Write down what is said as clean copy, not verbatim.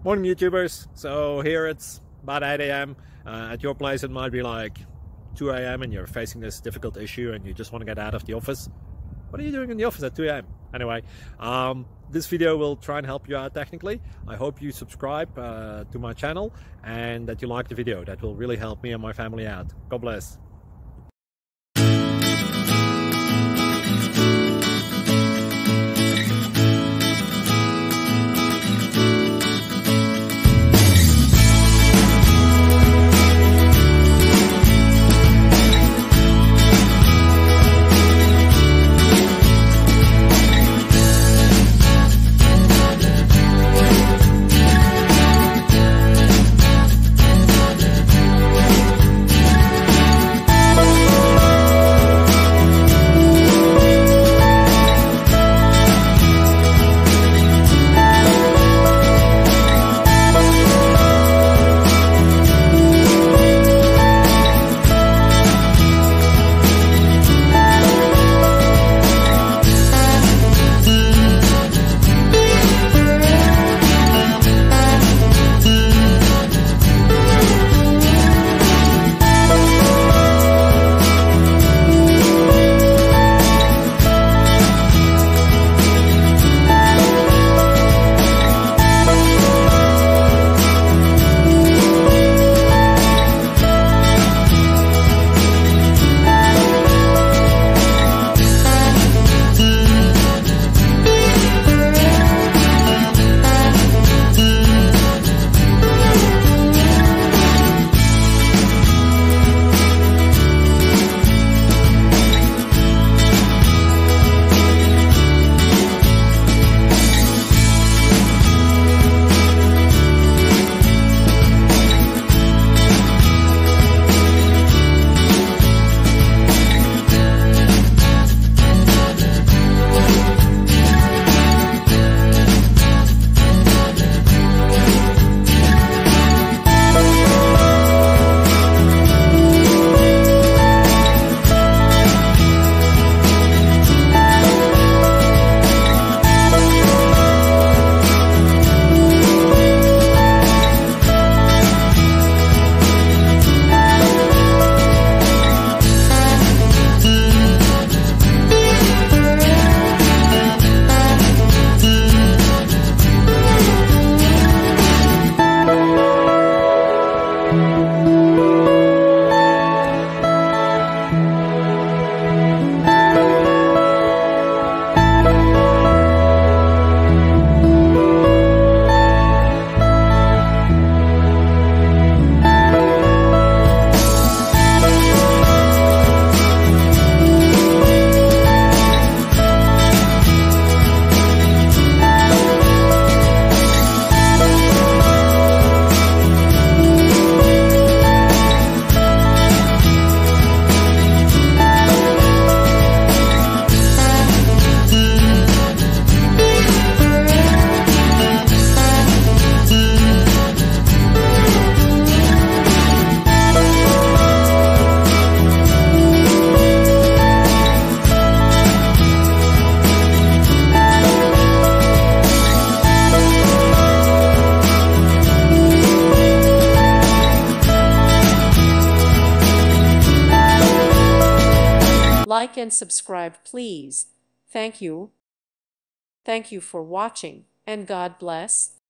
Morning YouTubers. So here it's about 8 a.m. At your place it might be like 2 a.m. and you're facing this difficult issue and you just want to get out of the office. What are you doing in the office at 2 a.m.? Anyway, this video will try and help you out technically. I hope you subscribe to my channel and that you like the video. That will really help me and my family out. God bless. Like and subscribe, please. Thank you. Thank you for watching, and God bless.